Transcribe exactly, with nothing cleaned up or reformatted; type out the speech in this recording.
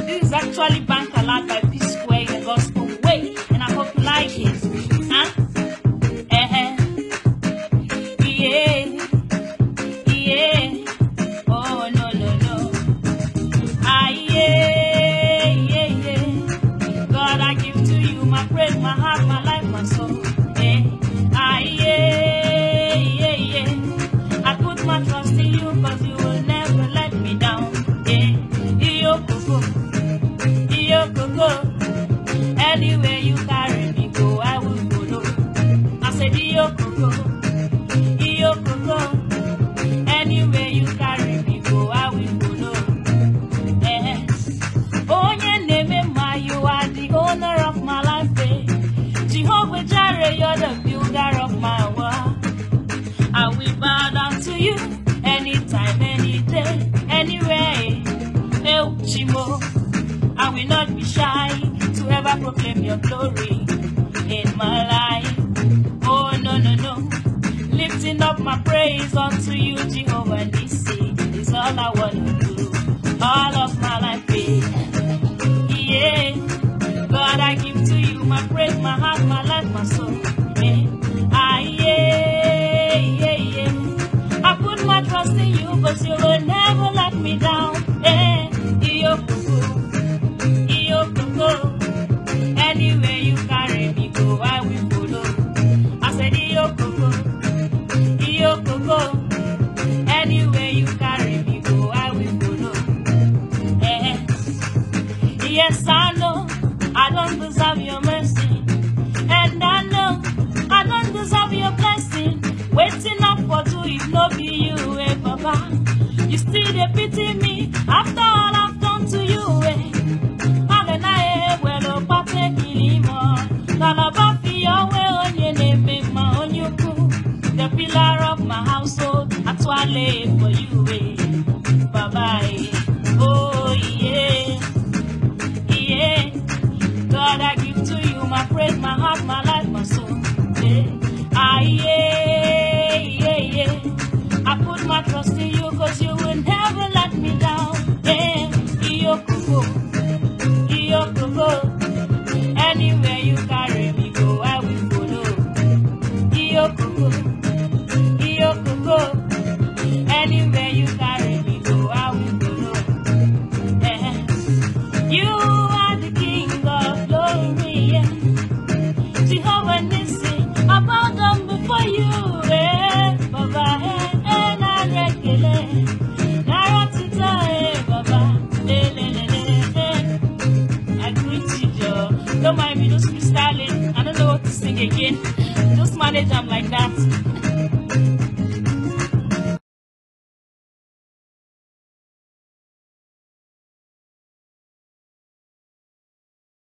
This is actually Bank Alert by P Square in the gospel way, and I hope you like it. Huh? Uh-huh. Yeah. Yeah. Oh, no, no, no. Ah, yeah, yeah, yeah. God, I give to you my praise, my heart, my life, my soul. Yeah. Ah, yeah, yeah, yeah. I put my trust in you because you will never let me down. Yeah. Iyo koko, iyo koko. Anywhere you carry me go, I will follow. I said iyo koko, iyo koko. Anywhere you carry me go, I will follow. Eh. Onye neme ma, you are the owner of my life. Eh. Jehovah Jireh, you're the builder of my world. I will bow down to you anytime, any day, anywhere. El Chimo, I will not be shy to ever proclaim your glory in my life. Oh, no, no, no. Lifting up my praise unto you, Jehovah Nissi, is all I want to do. All of my life, yeah. God, I give to you my praise, my heart, my life, my soul. Yeah. Ah, yeah, yeah, yeah. I put my trust in you, but you will never let me down. Yeah. Iyo koko, iyo koko. Anywhere you carry me go, I will follow. I said iyo koko, iyo koko. Anywhere you carry me go, I will follow. Eh. Yes, I know I don't deserve your mercy, and I know I don't deserve your blessing. Waiting up for two if no be you, eh, Papa. You still dey pity me after all I've done to you, eh. Magana well pate kilimo. Kalaba fi yowe onye neme ma onyuku. The pillar of my household, atwale for you, eh. Baba, eh. Oh yeah, yeah. God, I give to you my praise, my heart, my life, my soul. Yeah. Ah, yeah, yeah, yeah. I put my trust in you because you will never let me down. Yeah. Iyo koko, iyo koko. Anywhere you carry me go, I will follow. Iyo koko, iyo koko. Anywhere you carry me go, I will follow. Yeah. You are the King of glory, yeah. Jehovah Nissi, I bow down before you, eh. Baba, eh, eh, na rekele. Naratita, eh, Baba, eh, le, le, le, eh. I greet you, Joe. Don't mind me just freestyling. I don't know what to sing again. Just manage them like that.